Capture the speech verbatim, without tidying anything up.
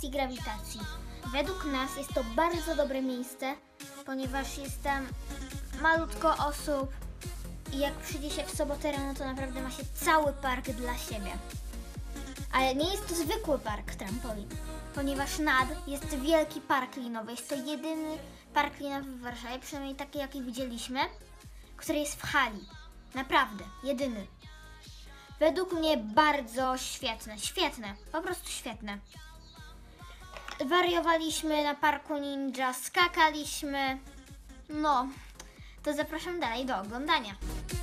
dzięki grawitacji. Według nas jest to bardzo dobre miejsce, ponieważ jest tam malutko osób i jak przyjdzie się w sobotę rano, to naprawdę ma się cały park dla siebie. Ale nie jest to zwykły park trampolin, ponieważ nad jest wielki park linowy. Jest to jedyny park linowy w Warszawie, przynajmniej taki, jaki widzieliśmy, który jest w hali. Naprawdę, jedyny. Według mnie bardzo świetne, świetne, po prostu świetne. Wariowaliśmy na parku ninja, skakaliśmy. No, to zapraszam dalej do oglądania.